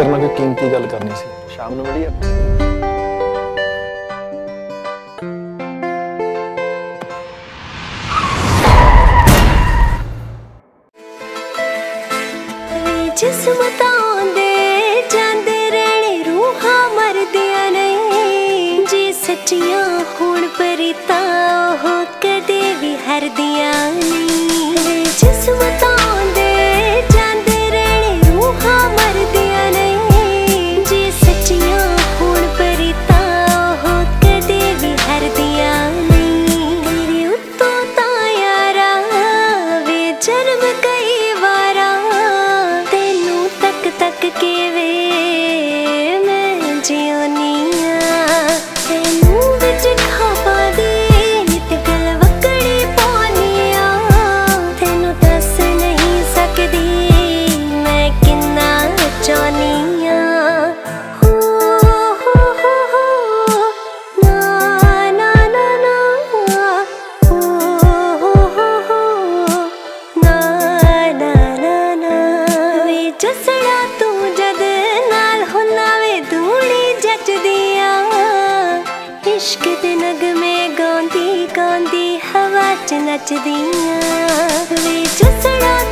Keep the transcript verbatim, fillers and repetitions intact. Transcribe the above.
तेरे नाल कोई कीमती गल करनी सी। शाम नूं मिलिए। जिस्मतां दे जांदे रहने रूहां मरदियां नहीं, जे सच्चियां होण परीतां ओह कदे भी हरदियां नहीं। जिस्मतां दे जांदे रहने रूहां मरदियां नहीं, जे सच्चियां होण परीतां ओह कदे भी हरदियां नहीं। तेरे उत्तों तां यारा वे जन्म कई वारा तक के वे मैं जियोनिया, तेनू विच खापा दी नित गल वकड़ी पानिया, तेनू दस नहीं सकदी मैं किन्ना चाहनिया। हो हो हो हो ना ना ना ना, हो हो हो हो ना ना ना ना। वे जसड़ा इश्क दे नगमे गांदी गांदी हवा च नचदियां वे जसड़ा